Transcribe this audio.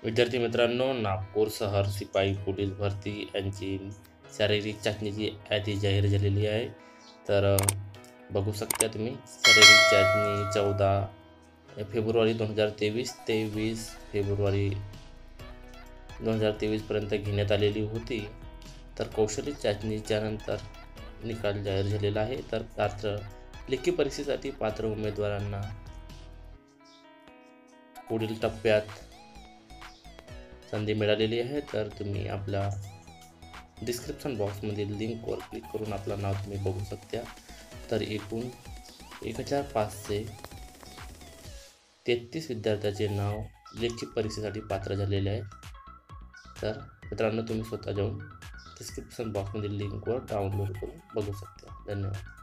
विद्यार्थी मित्रांनो, नागपूर शहर सिपाई पोलीस भरती यांची शारीरिक चाचणीची यादी जाहीर झालेली आहे. तर बघू शकता तुम्ही शारीरिक चाचणी 14 फेब्रुवारी 2023 ते 20 फेब्रुवारी 2023 पर्यंत घेण्यात आलेली होती. तर कौशल्य चाचणीच्या नंतर निकाल जाहीर झालेला आहे. तर लेखी परीक्षेसाठी पात्र उमेदवारांना पुढील टप्प्यात संधी मिळालेली आहे. तर तुम्ही आपल्या डिस्क्रिप्शन बॉक्समधील लिंकवर क्लिक करून आपलं नाव तुम्ही बघू शकता. तर एकूण 1533 विद्यार्थ्याचे नाव लेखी परीक्षेसाठी पात्र झालेले आहे. तर मित्रांनो, तुम्ही स्वतः जाऊन डिस्क्रिप्शन बॉक्समधील लिंकवर डाउनलोड करून बघू शकता. धन्यवाद.